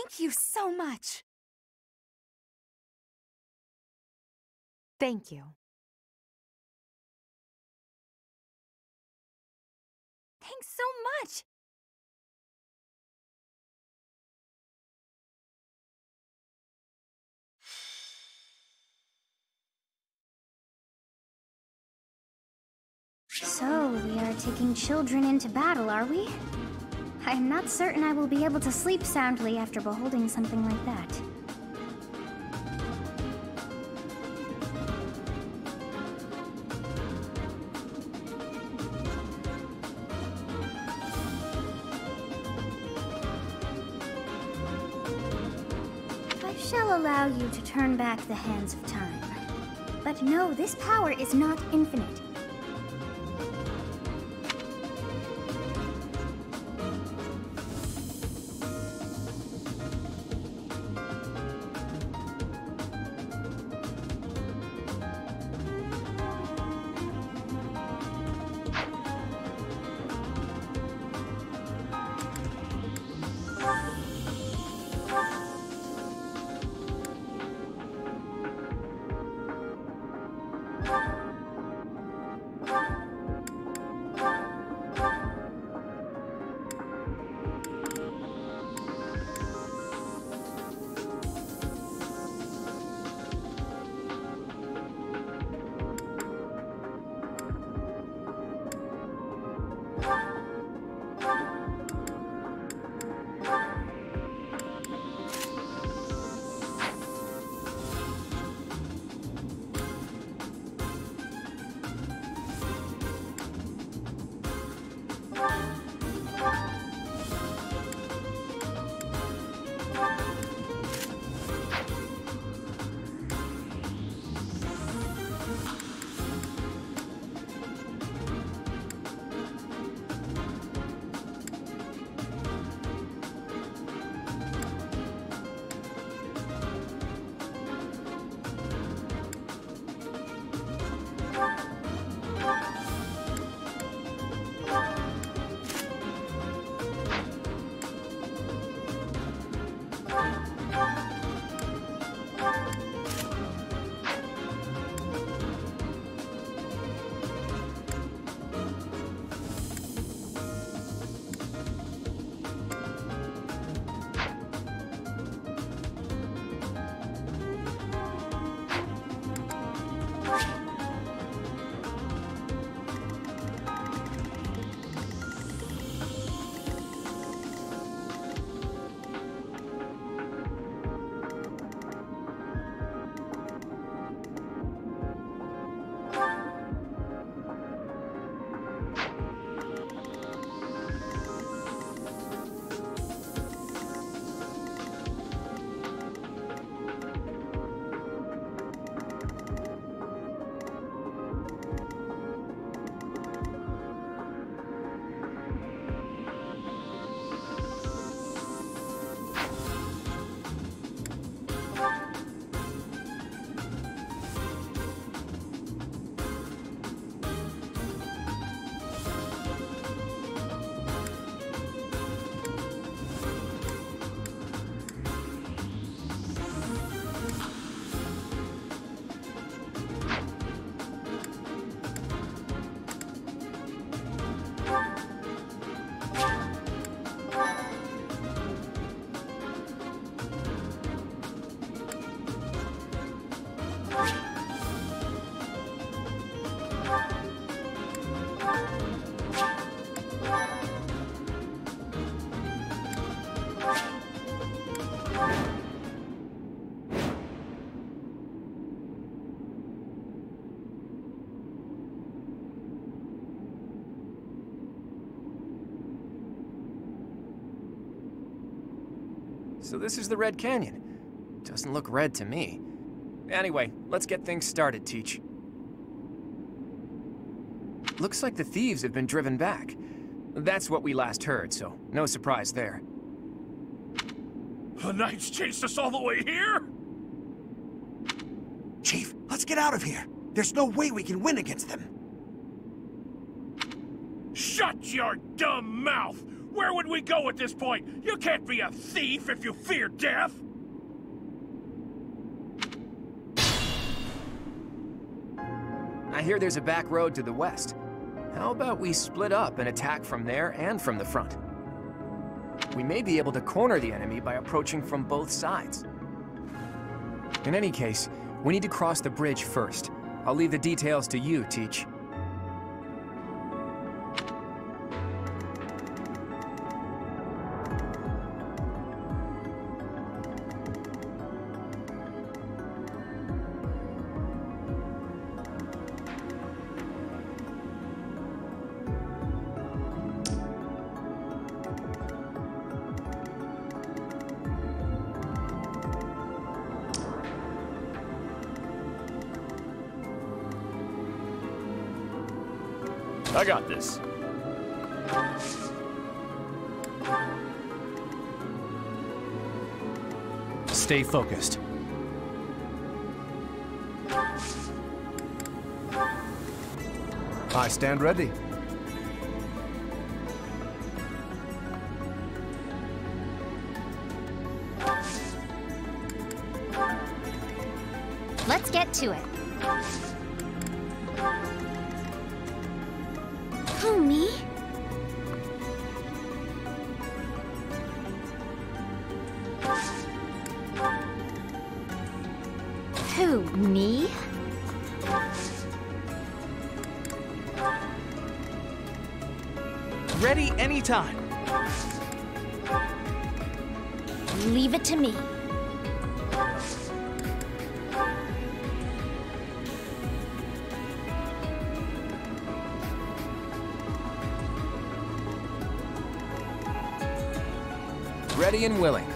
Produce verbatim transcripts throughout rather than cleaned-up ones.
Thank you so much. Thank you. Thanks so much. So, we are taking children into battle, are we? I'm not certain I will be able to sleep soundly after beholding something like that. I shall allow you to turn back the hands of time. But no, this power is not infinite. So this is the Red Canyon. Doesn't look red to me. Anyway, let's get things started, Teach. Looks like the thieves have been driven back. That's what we last heard, so no surprise there. The Knights chased us all the way here? Chief, let's get out of here. There's no way we can win against them. Shut your dumb mouth! Where would we go at this point? You can't be a thief if you fear death! I hear there's a back road to the west. How about we split up and attack from there and from the front? We may be able to corner the enemy by approaching from both sides. In any case, we need to cross the bridge first. I'll leave the details to you, Teach. I got this. Stay focused. I stand ready. Let's get to it. Who, me? Who, me? Ready anytime. Leave it to me. Ready and willing.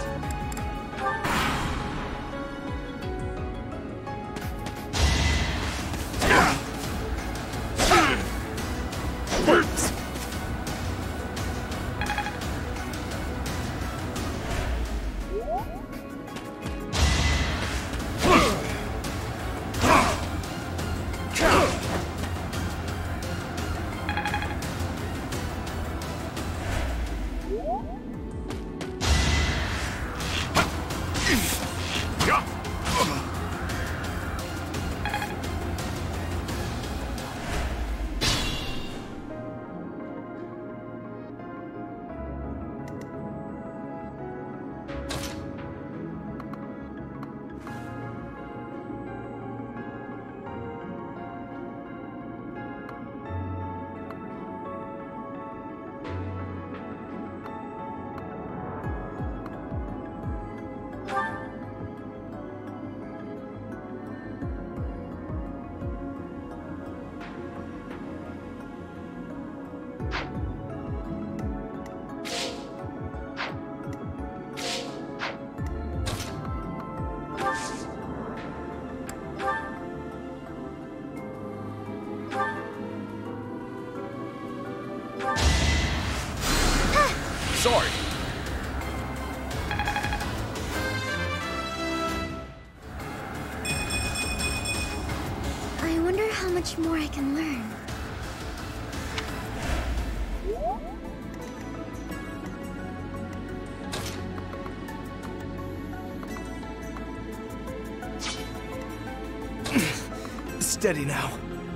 Sorry. I wonder how much more I can learn. Steady now.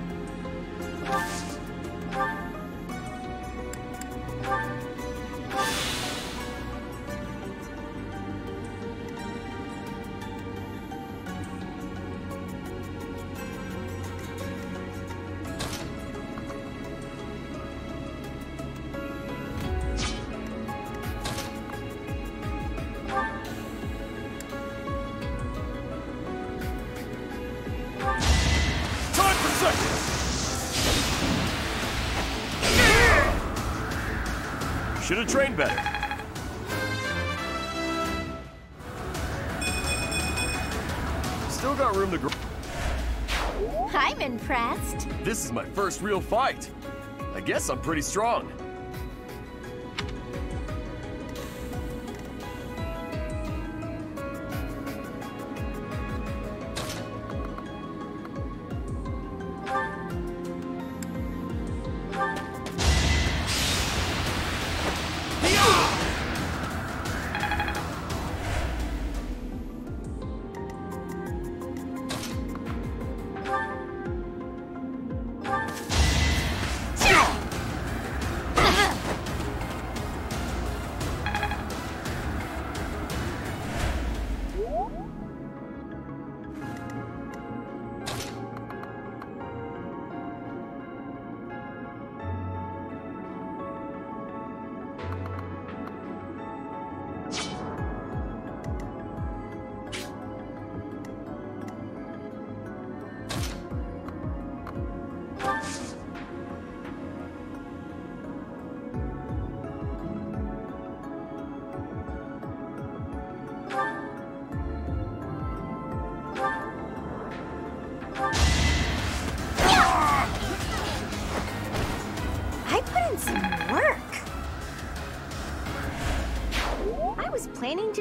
Should have trained better. Still got room to grow. I'm impressed. This is my first real fight. I guess I'm pretty strong.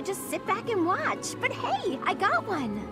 should just sit back and watch. But hey, I got one.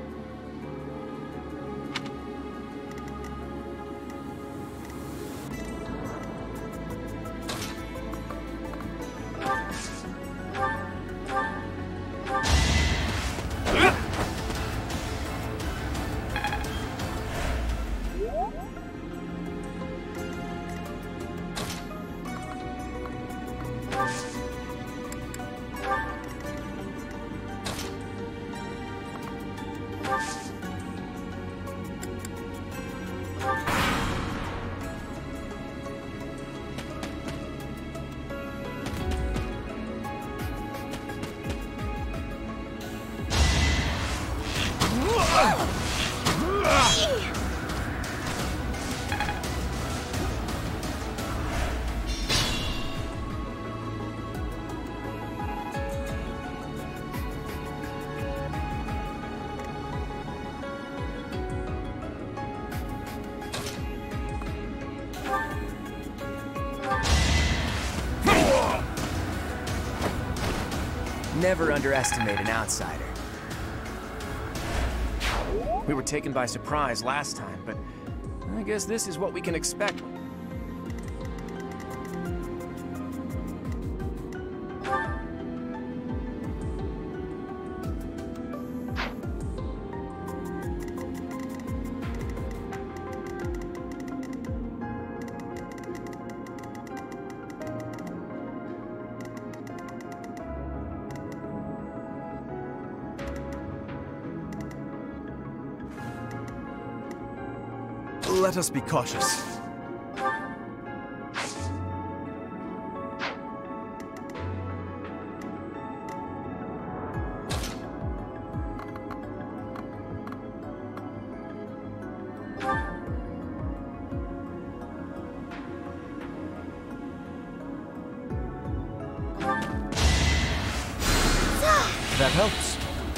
Never underestimate an outsider. We were taken by surprise last time, but I guess this is what we can expect. Let us be cautious. That helps.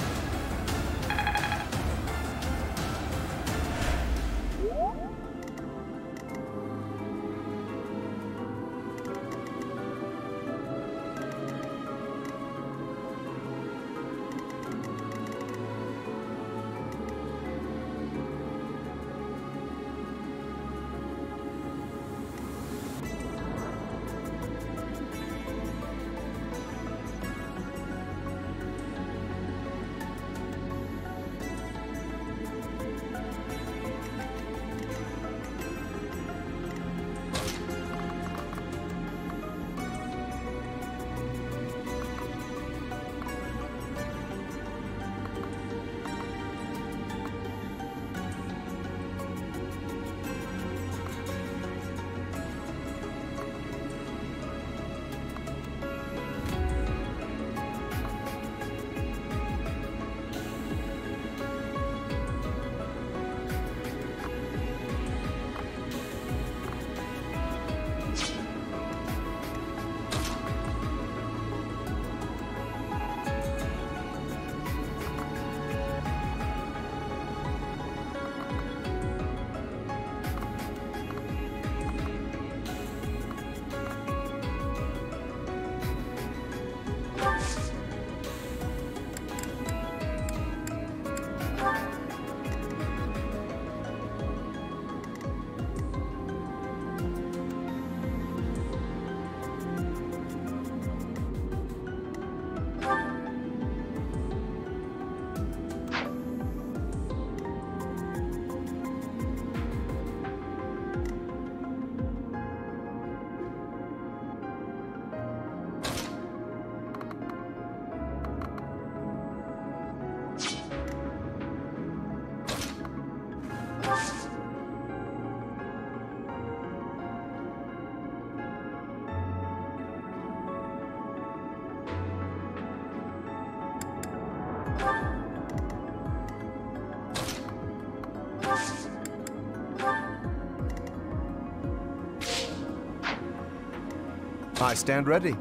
I stand ready.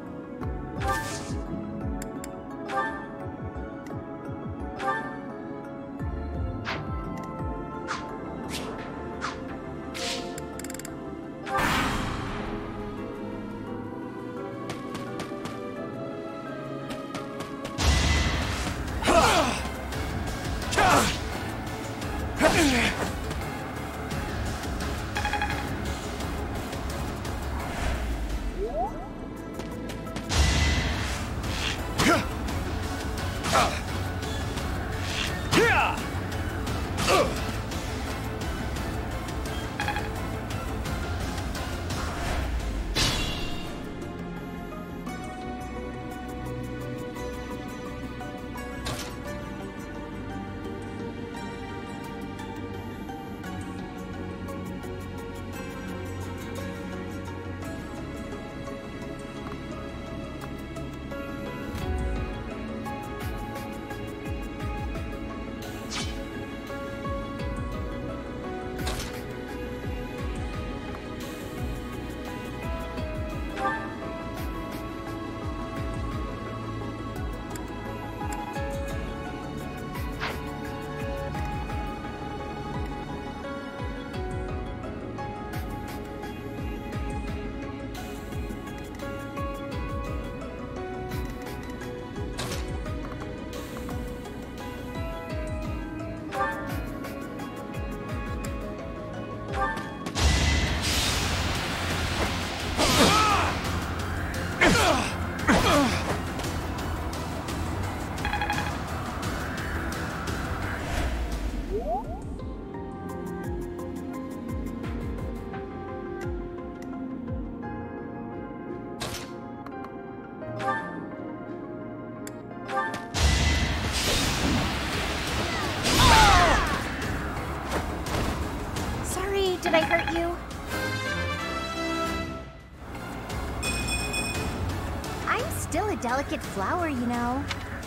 still a delicate flower, you know.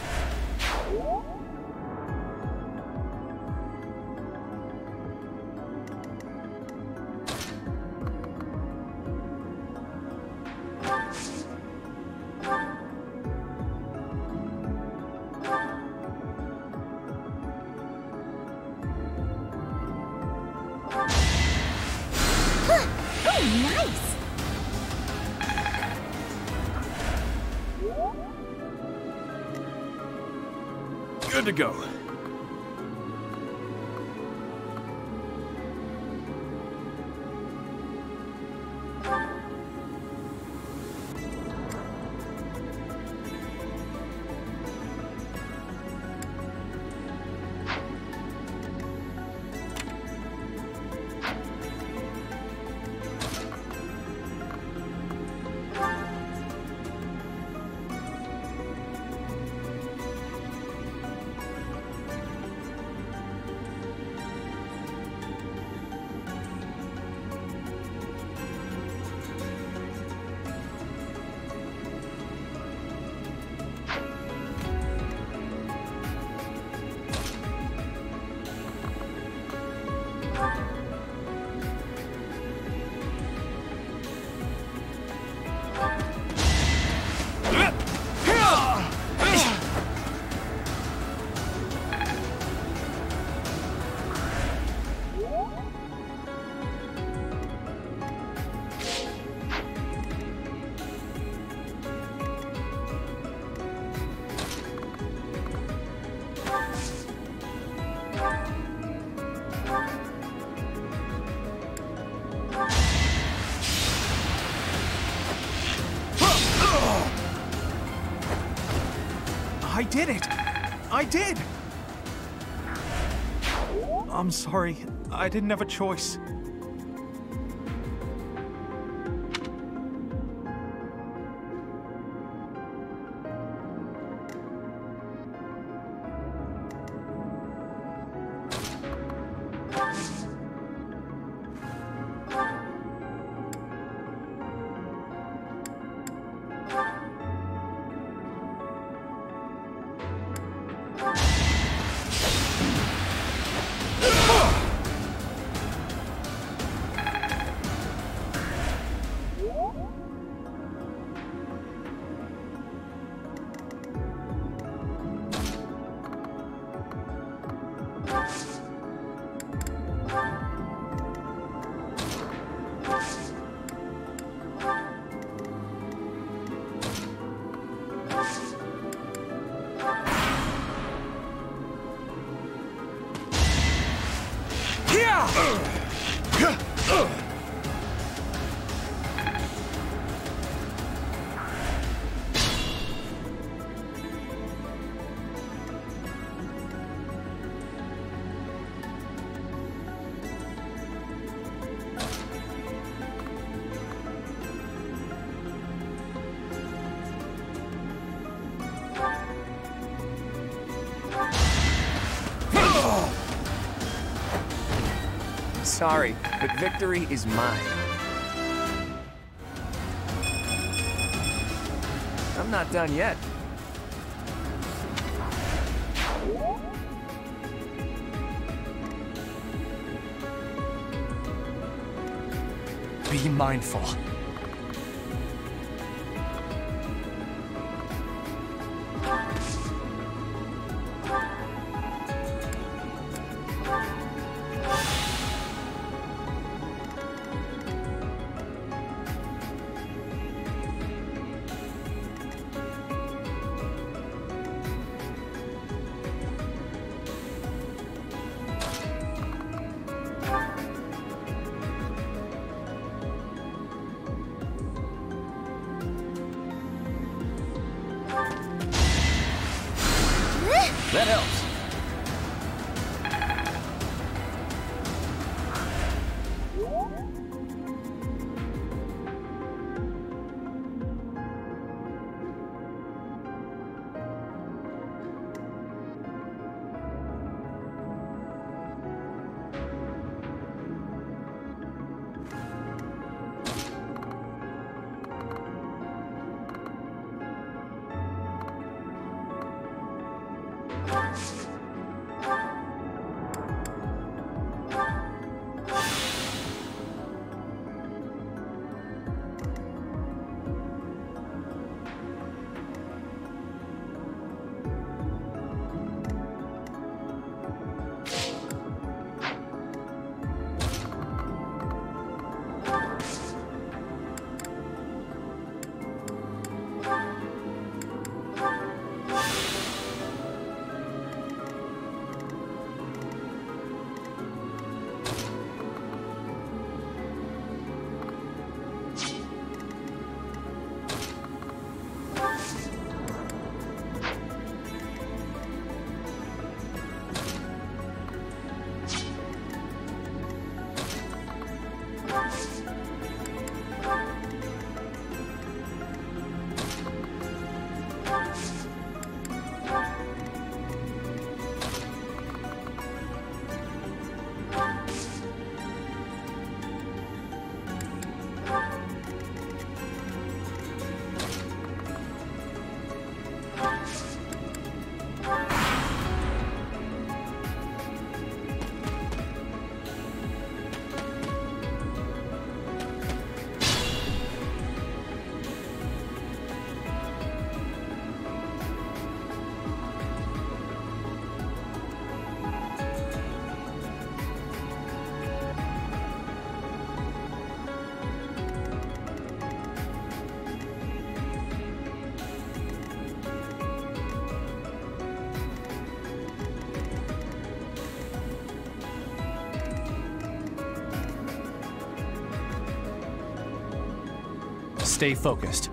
Good to go. I did it! I did! I'm sorry. I didn't have a choice. Sorry, but victory is mine. I'm not done yet. Be mindful. That helps. stay focused.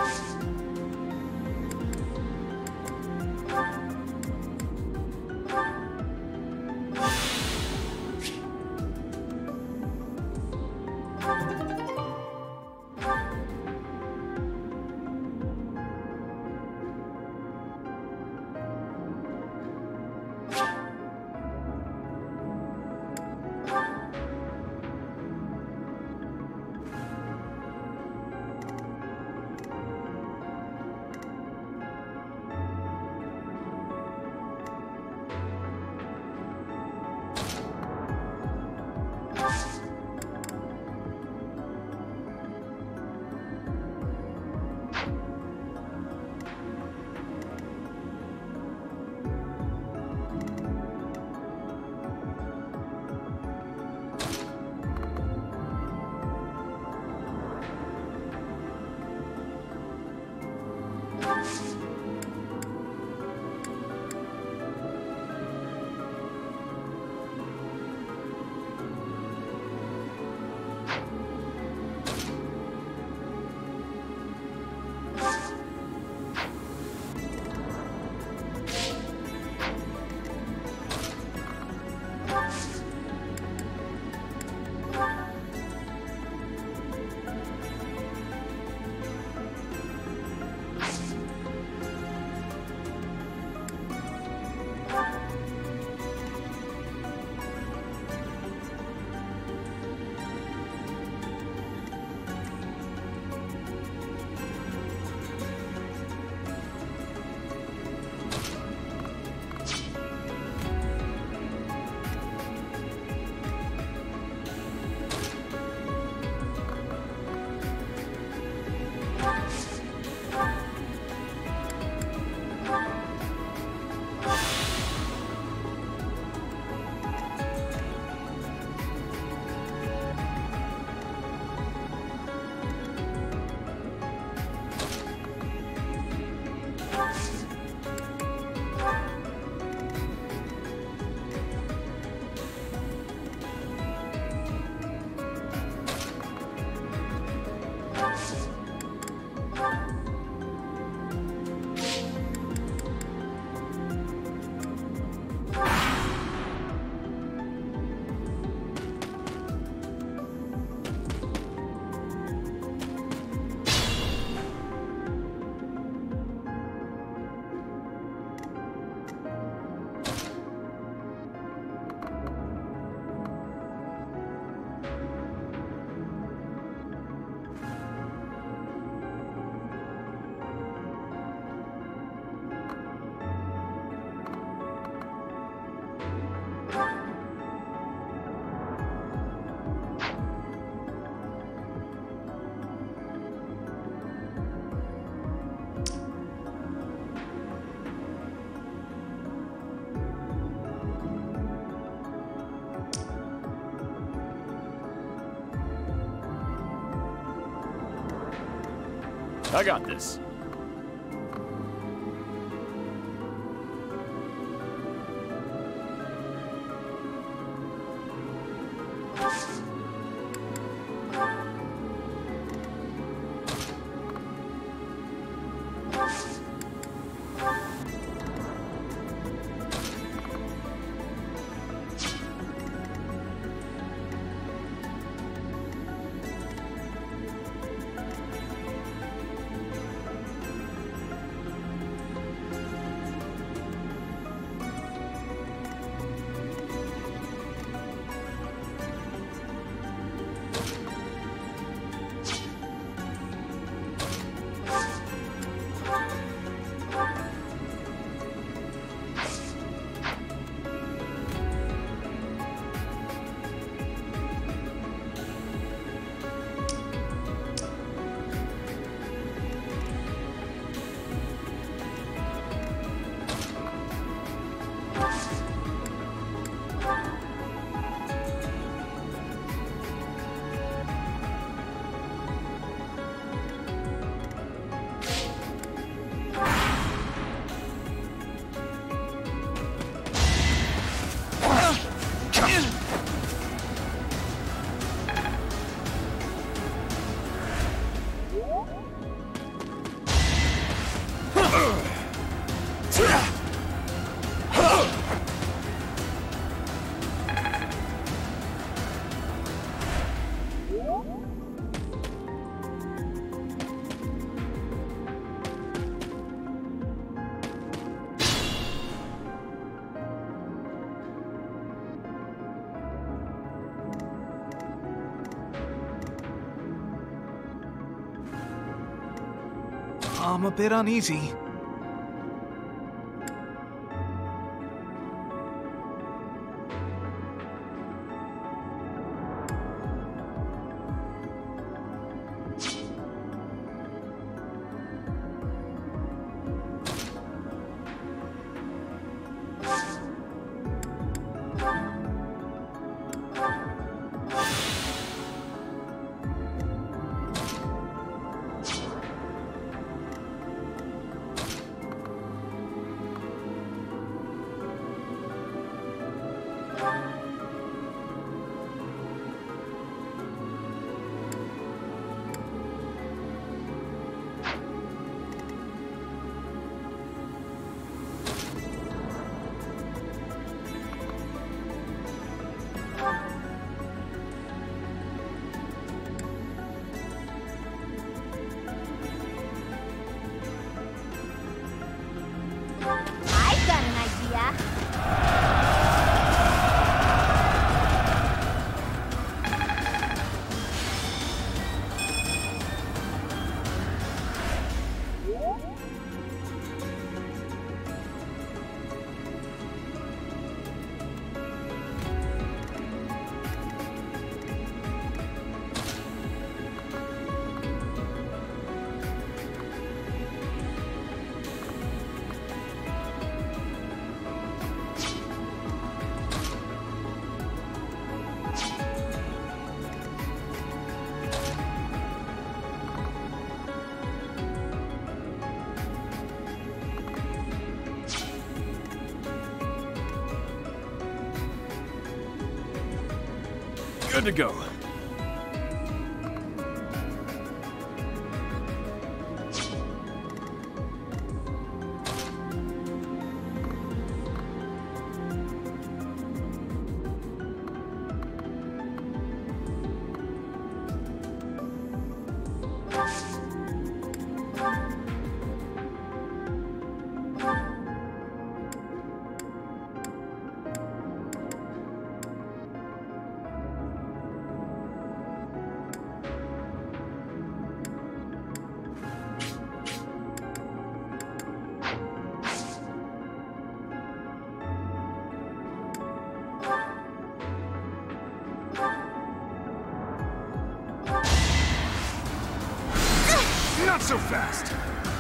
I got this. I'm a bit uneasy. I've got an idea. Good to go. Not so fast!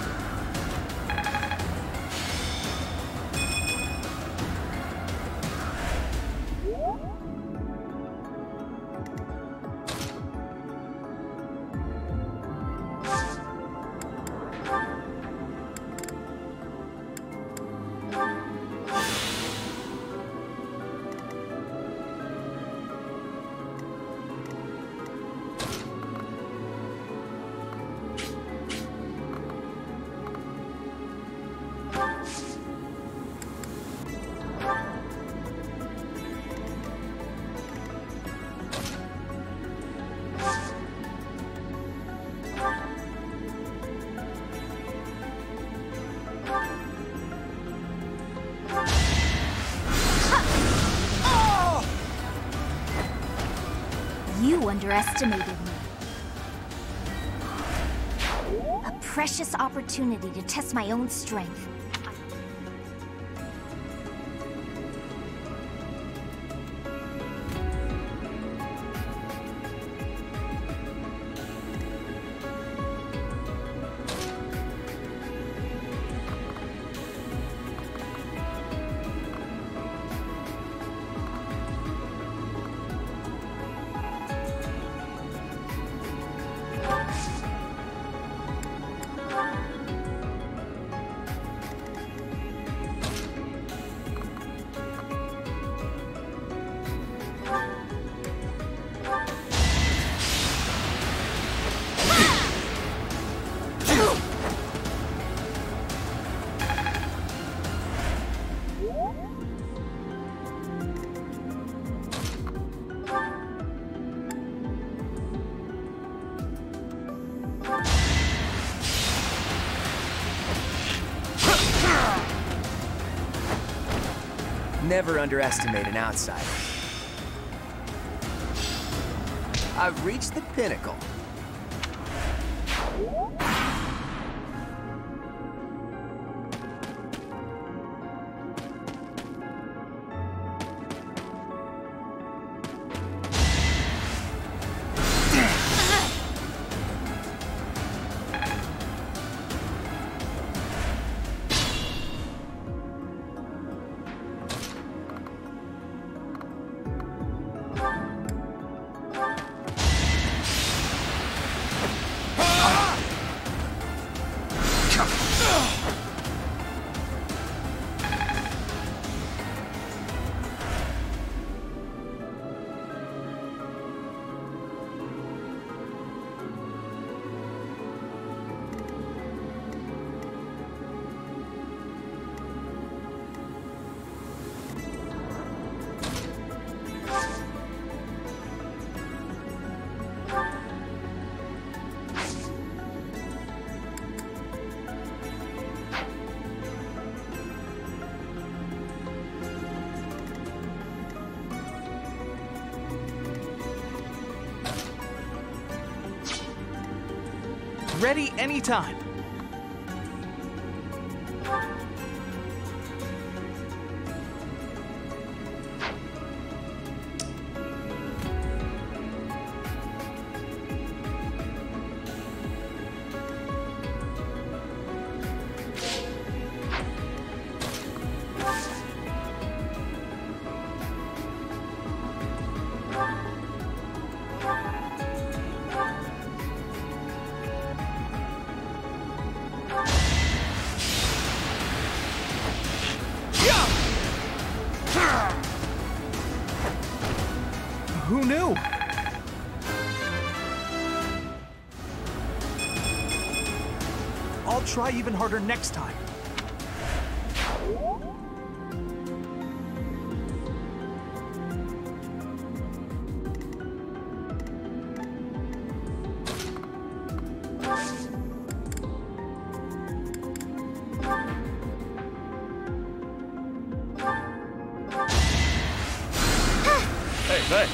You underestimated me. A precious opportunity to test my own strength. Never underestimate an outsider. I've reached the pinnacle. Ready anytime. Who knew? I'll try even harder next time. Hey, thanks.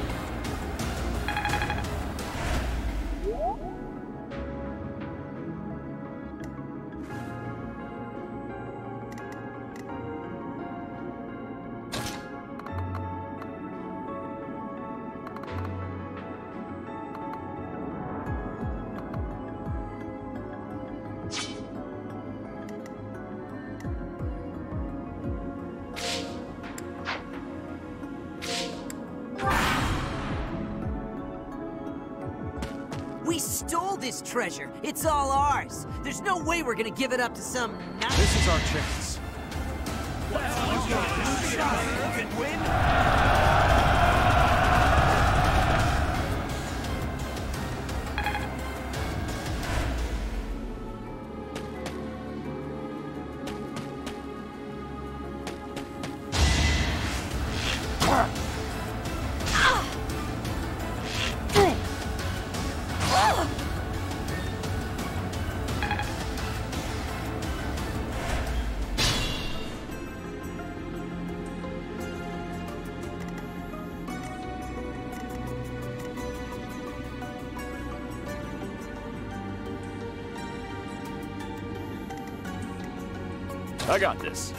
We stole this treasure. It's all ours. There's no way we're gonna give it up to some nice... This is our chance. I got this.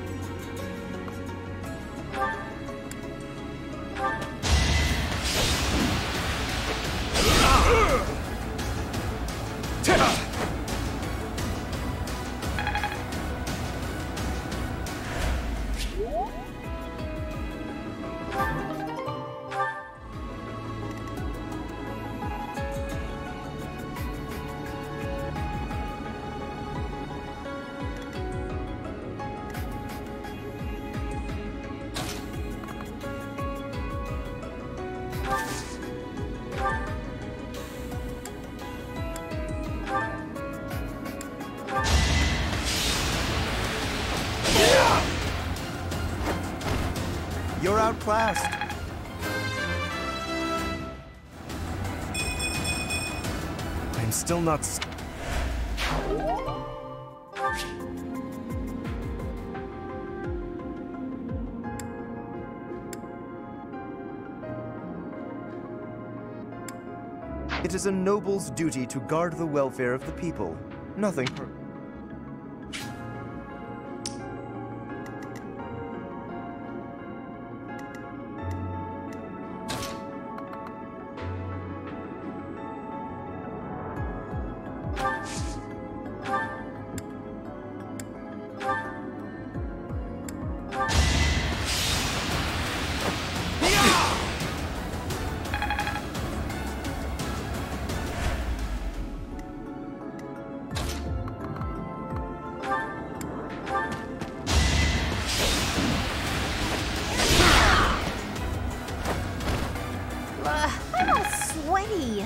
You're outclassed. I'm still not... s- It is a noble's duty to guard the welfare of the people. Nothing per- Ugh, I'm all sweaty.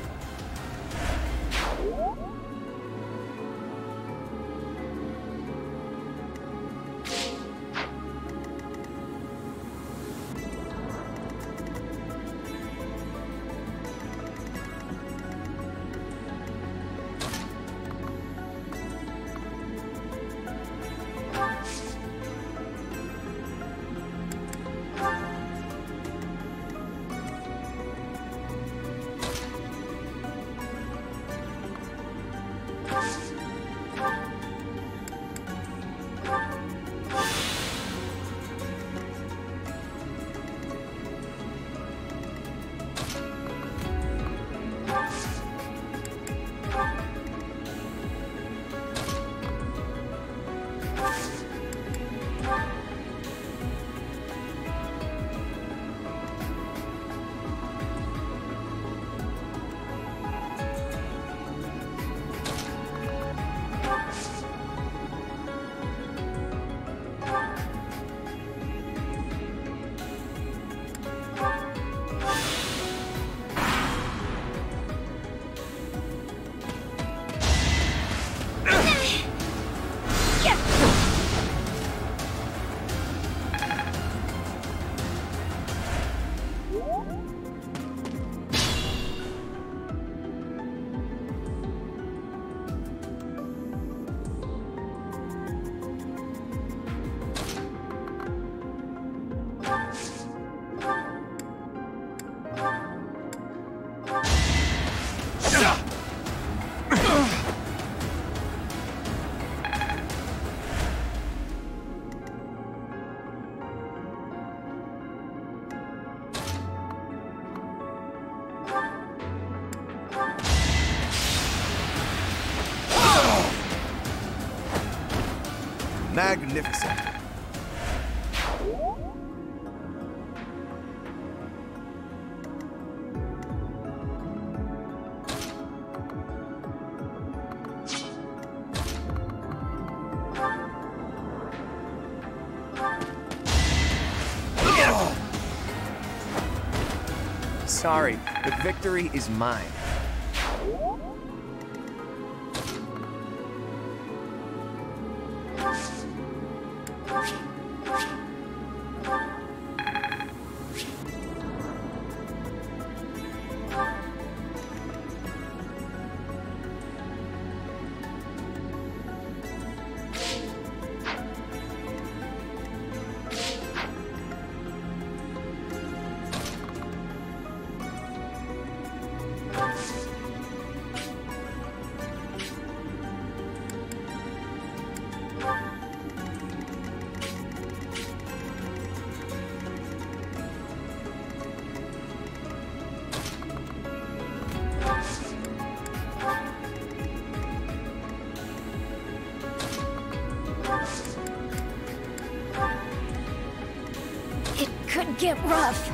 Magnificent. Sorry, the victory is mine. It could get rough.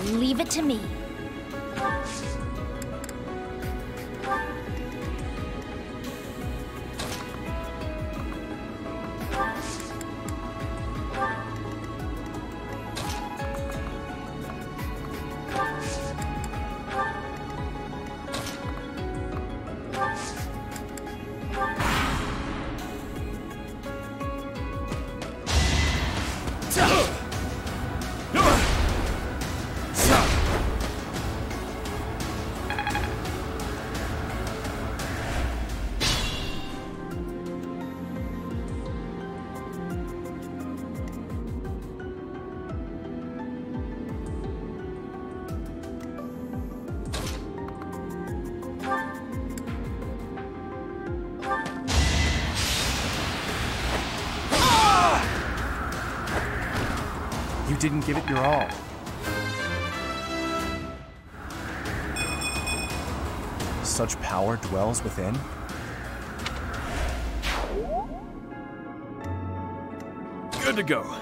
Leave it to me. You didn't give it your all. Such power dwells within? Good to go.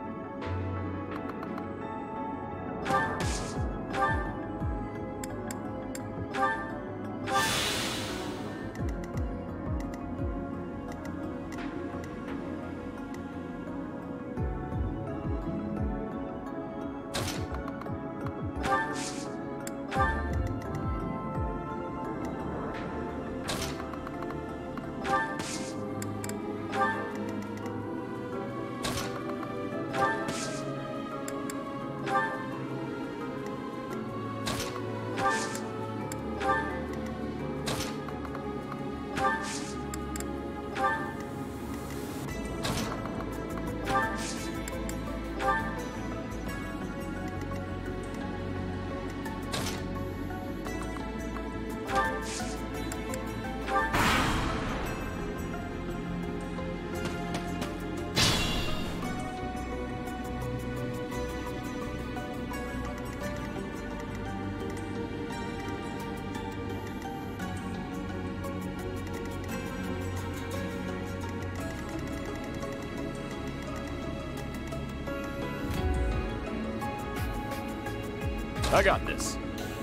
I got this.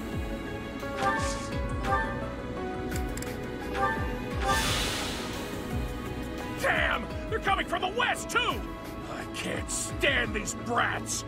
Damn! They're coming from the west, too! I can't stand these brats!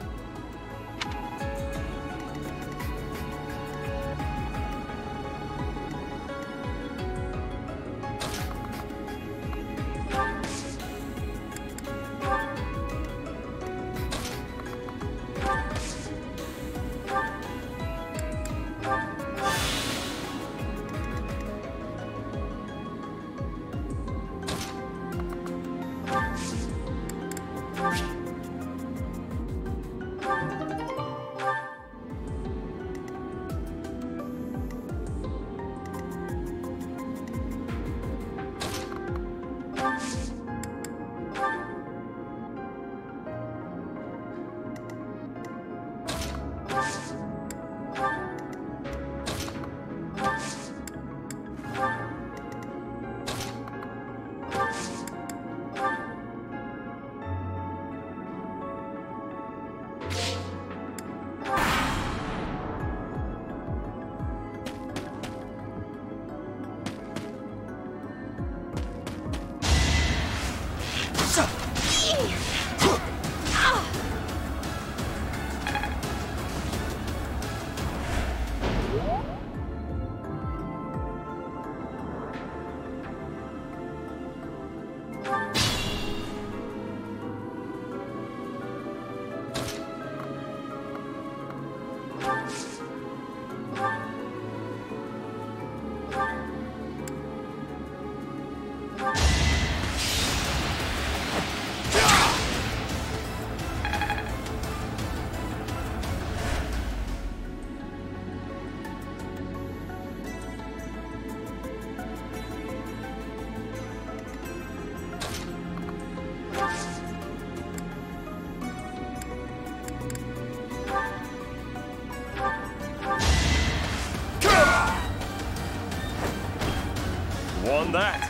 Won that.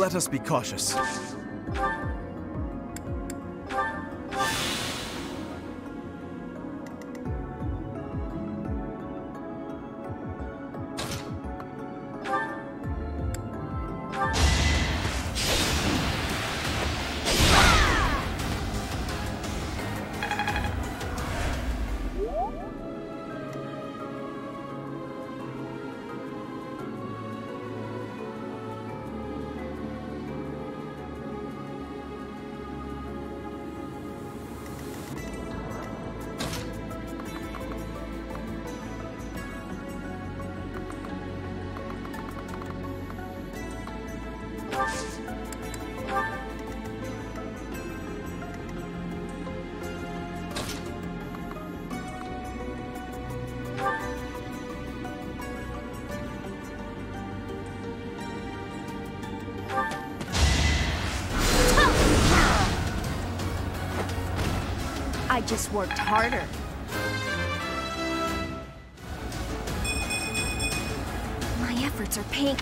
Let us be cautious. I just worked harder. My efforts are paying.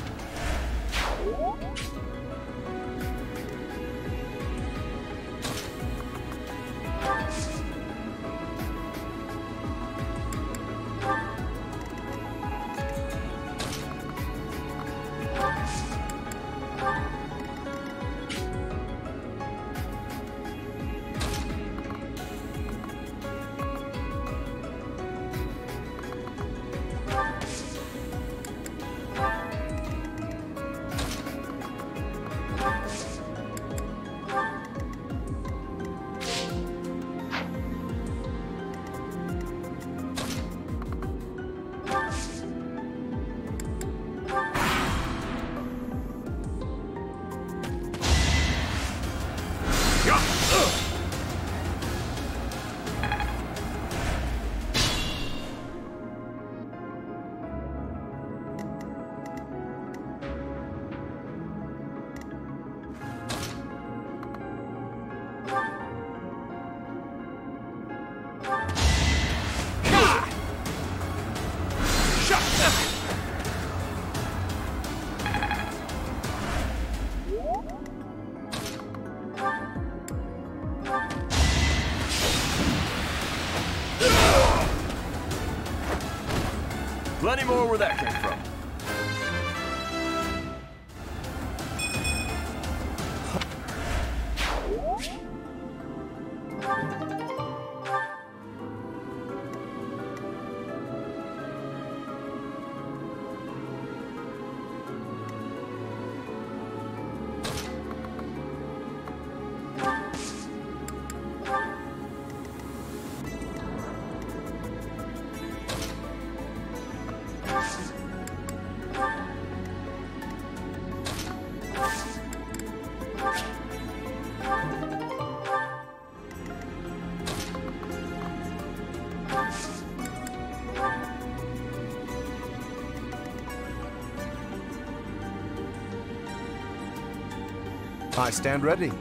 Plenty more where that came from. I stand ready.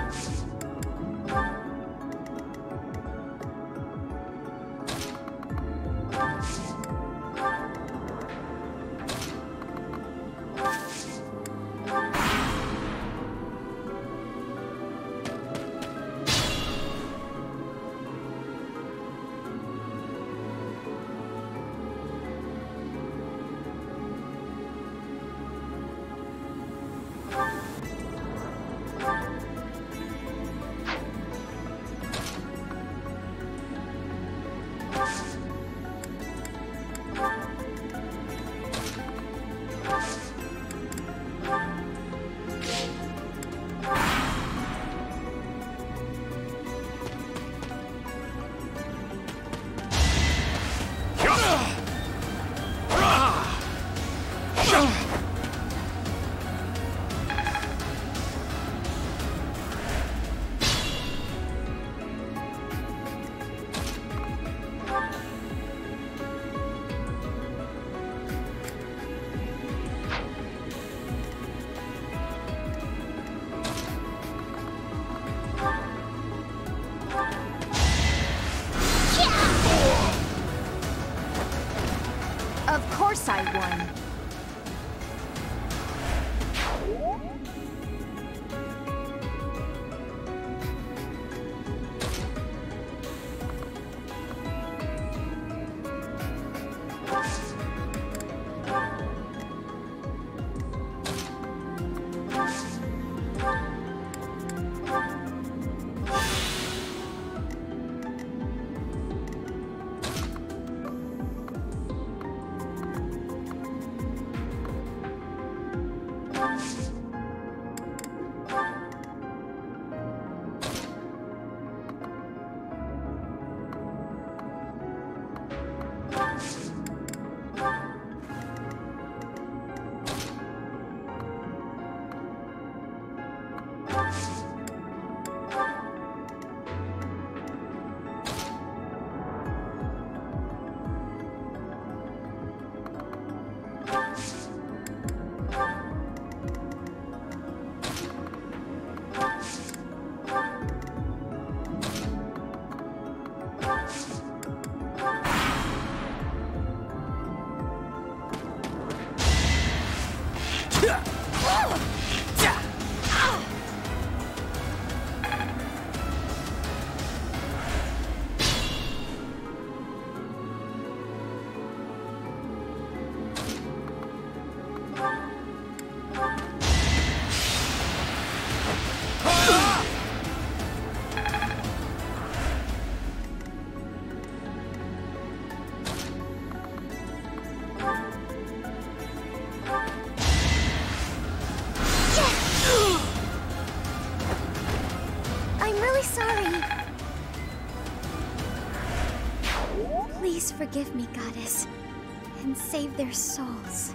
Of course I won. Please forgive me, Goddess, and save their souls.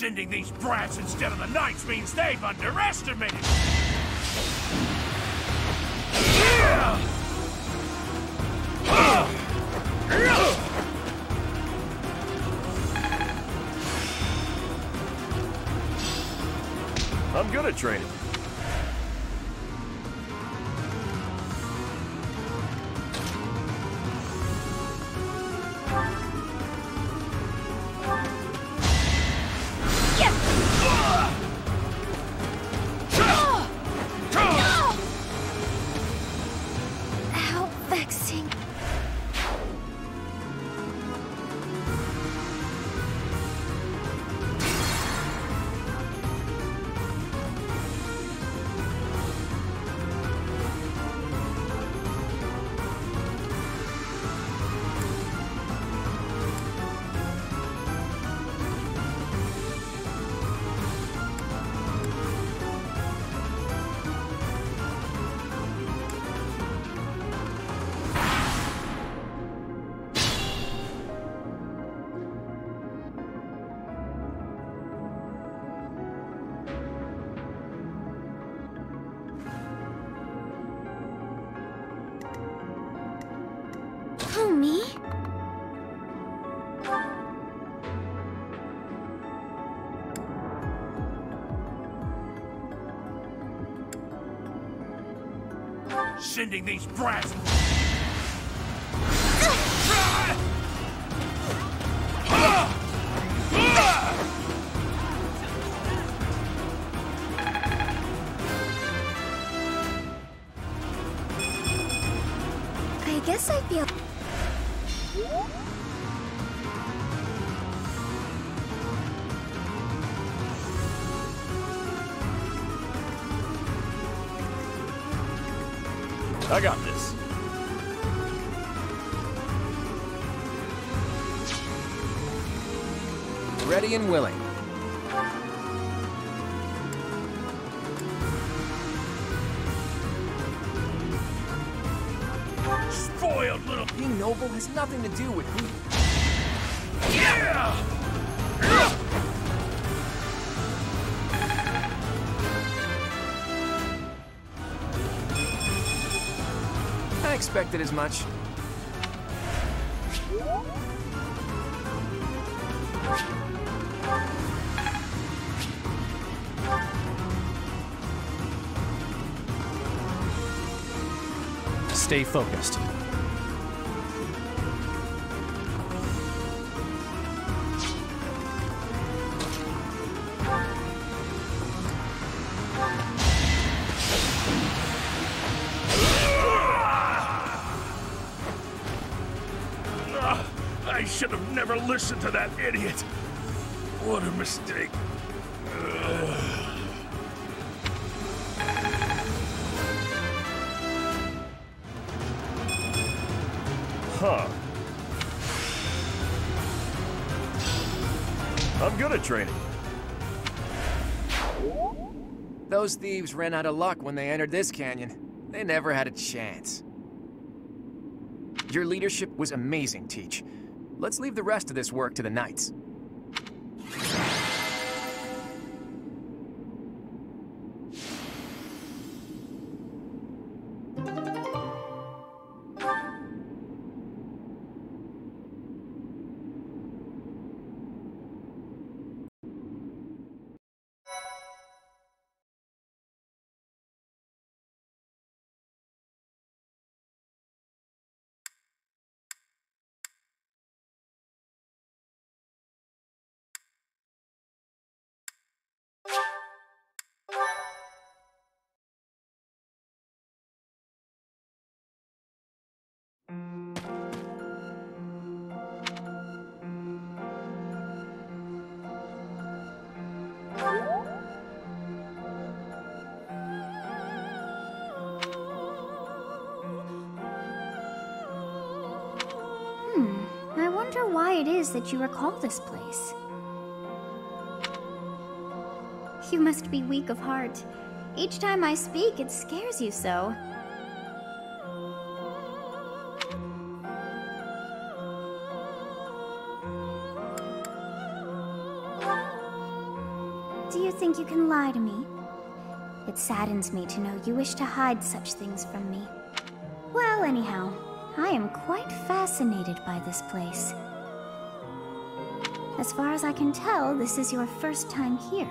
Sending these brats instead of the knights means they've underestimated. I'm good at training. How vexing. Who, me? Sending these brats. I guess I feel... I got this. Ready and willing. Spoiled little. Being noble has nothing to do with who... Yeah! I expected as much. Stay focused. I should have never listened to that idiot. What a mistake. Huh. I'm good at training. Those thieves ran out of luck when they entered this canyon. They never had a chance. Your leadership was amazing, Teach. Let's leave the rest of this work to the knights. Hmm, I wonder why it is that you recall this place. You must be weak of heart. Each time I speak, it scares you so. even lie to me. It saddens me to know you wish to hide such things from me. Well, anyhow, I am quite fascinated by this place. As far as I can tell, this is your first time here.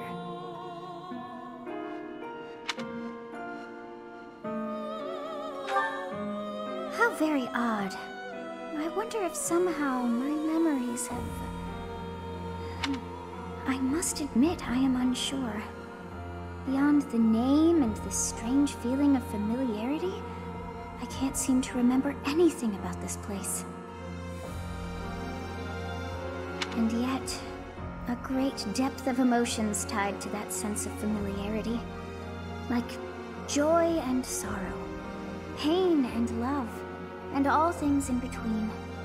How very odd. I wonder if somehow my memories have... I must admit I am unsure. Beyond the name and this strange feeling of familiarity, I can't seem to remember anything about this place. And yet, a great depth of emotions tied to that sense of familiarity. Like joy and sorrow, pain and love, and all things in between.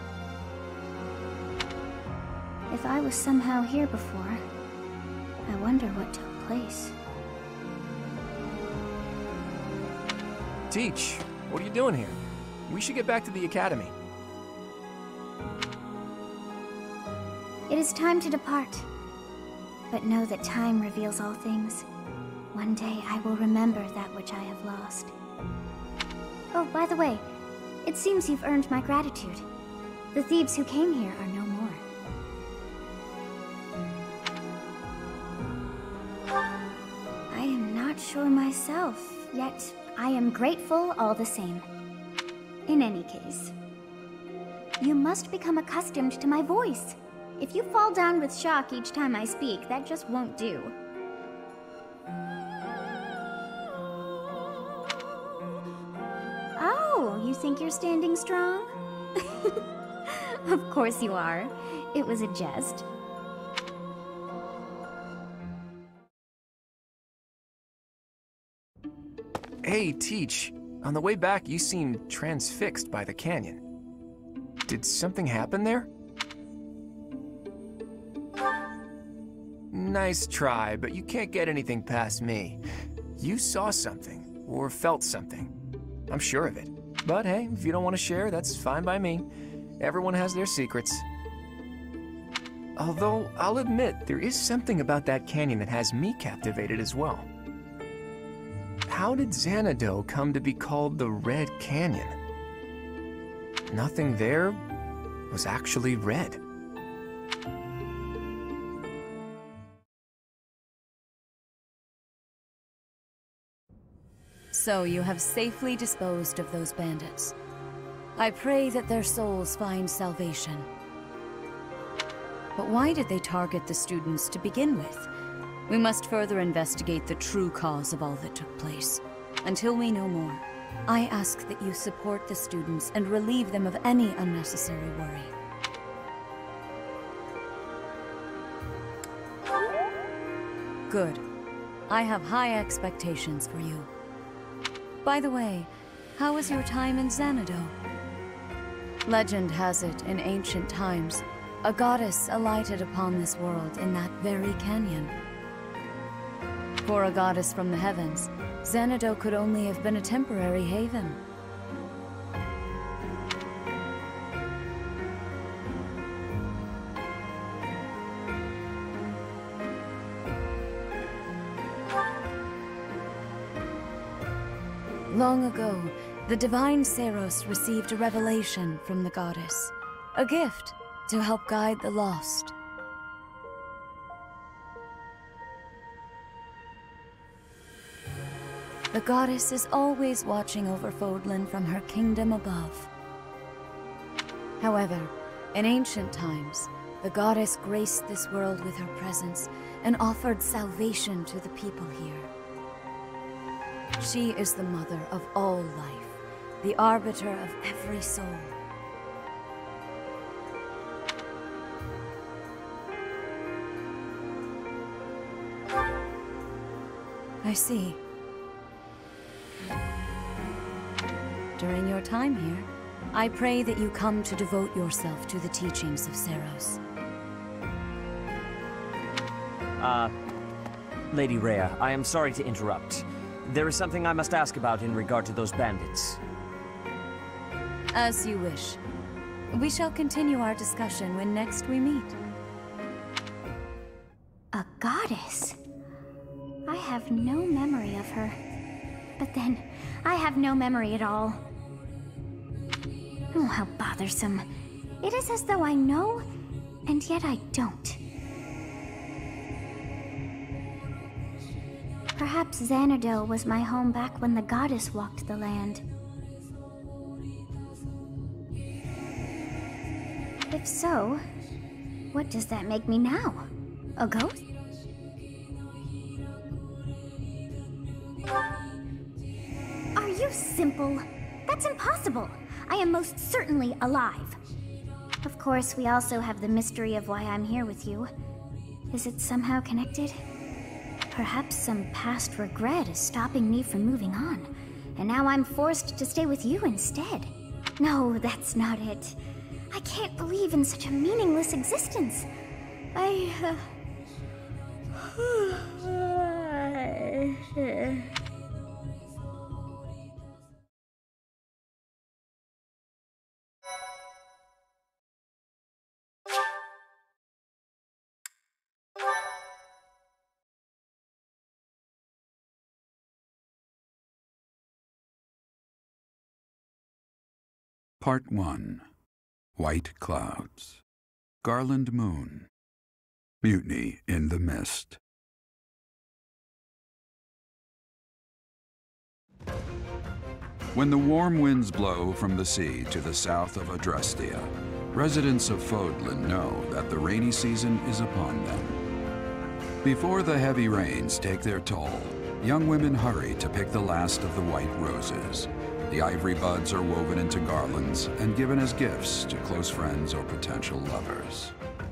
If I was somehow here before, I wonder what took place. Teach, what are you doing here? We should get back to the academy. It is time to depart. But know that time reveals all things. One day I will remember that which I have lost. Oh, by the way, it seems you've earned my gratitude. The thieves who came here are no more. I am not sure myself, yet I am grateful all the same. In any case, you must become accustomed to my voice. If you fall down with shock each time I speak, that just won't do. Oh, you think you're standing strong? Of course you are. It was a jest. Hey, Teach. On the way back, you seemed transfixed by the canyon. Did something happen there? Nice try, but you can't get anything past me. You saw something, or felt something. I'm sure of it. But hey, if you don't want to share, that's fine by me. Everyone has their secrets. Although, I'll admit, there is something about that canyon that has me captivated as well. How did Xanadu come to be called the Red Canyon? Nothing there was actually red. So you have safely disposed of those bandits. I pray that their souls find salvation. But why did they target the students to begin with? We must further investigate the true cause of all that took place. Until we know more, I ask that you support the students and relieve them of any unnecessary worry. Good. I have high expectations for you. By the way, how was your time in Xanadu? Legend has it, in ancient times, a goddess alighted upon this world in that very canyon. For a goddess from the heavens, Xanadu could only have been a temporary haven. Long ago, the divine Seiros received a revelation from the goddess, a gift to help guide the lost. The goddess is always watching over Fodlan from her kingdom above. However, in ancient times, the goddess graced this world with her presence and offered salvation to the people here. She is the mother of all life, the arbiter of every soul. I see. During your time here, I pray that you come to devote yourself to the teachings of Seiros. Uh, Lady Rhea, I am sorry to interrupt. There is something I must ask about in regard to those bandits. As you wish. We shall continue our discussion when next we meet. A goddess? I have no memory of her. But then, I have no memory at all. Oh, how bothersome. It is as though I know, and yet I don't. Perhaps Xanadu was my home back when the goddess walked the land. If so, what does that make me now? A ghost? Are you simple? That's impossible! I am most certainly alive. Of course, we also have the mystery of why I'm here with you. Is it somehow connected? Perhaps some past regret is stopping me from moving on, and now I'm forced to stay with you instead. No, that's not it. I can't believe in such a meaningless existence. I... Uh... Part one. White Clouds. Garland Moon. Mutiny in the Mist. When the warm winds blow from the sea to the south of Adrestia, residents of Fodlan know that the rainy season is upon them. Before the heavy rains take their toll, young women hurry to pick the last of the white roses. The ivory buds are woven into garlands and given as gifts to close friends or potential lovers.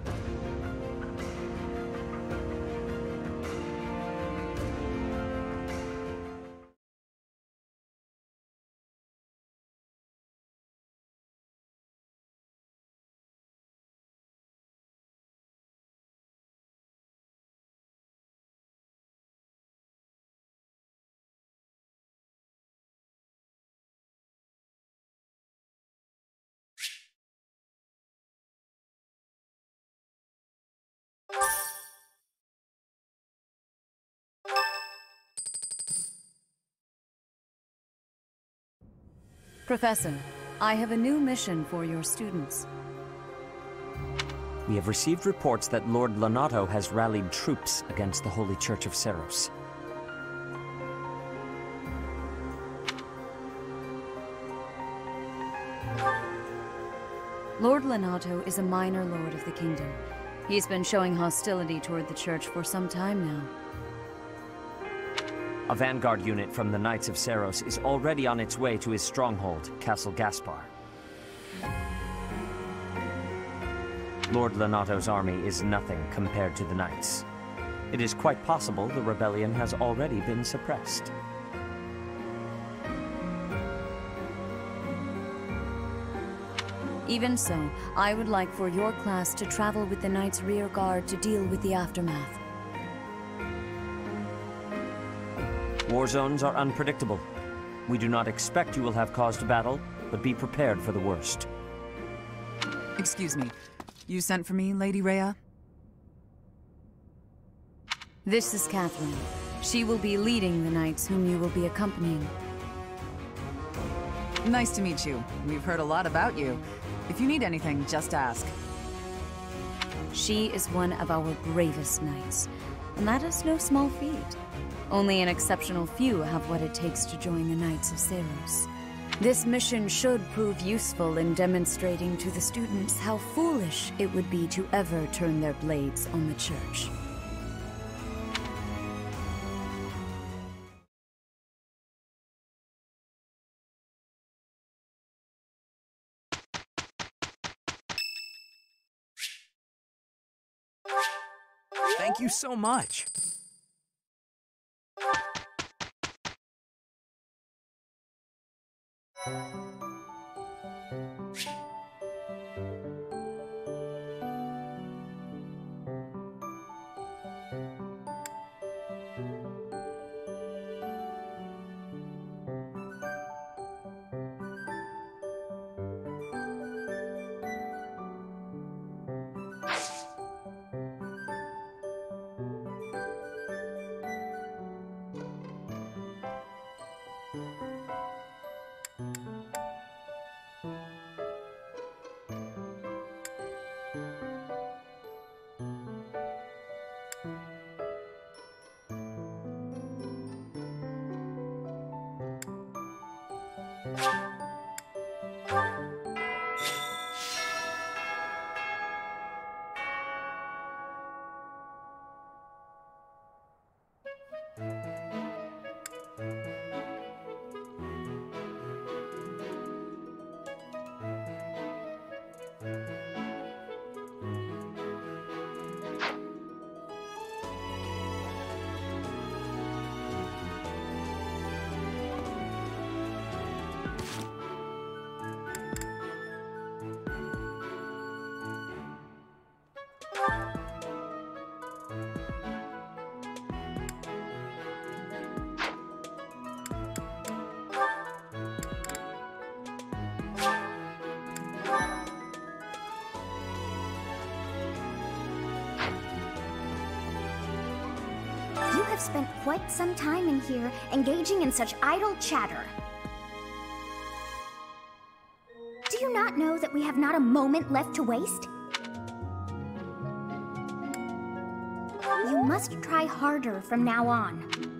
Professor, I have a new mission for your students. We have received reports that Lord Lonato has rallied troops against the Holy Church of Seiros. Lord Lonato is a minor lord of the kingdom. He's been showing hostility toward the church for some time now. A vanguard unit from the Knights of Seiros is already on its way to his stronghold, Castle Gaspar. Lord Lonato's army is nothing compared to the Knights. It is quite possible the rebellion has already been suppressed. Even so, I would like for your class to travel with the Knights' rear guard to deal with the aftermath. War zones are unpredictable. We do not expect you will have cause to battle, but be prepared for the worst. Excuse me. You sent for me, Lady Rhea? This is Catherine. She will be leading the knights whom you will be accompanying. Nice to meet you. We've heard a lot about you. If you need anything, just ask. She is one of our bravest knights, and that is no small feat. Only an exceptional few have what it takes to join the Knights of Seiros. This mission should prove useful in demonstrating to the students how foolish it would be to ever turn their blades on the Church. Thank you so much. You have spent quite some time in here, engaging in such idle chatter. Do you not know that we have not a moment left to waste? You must try harder from now on.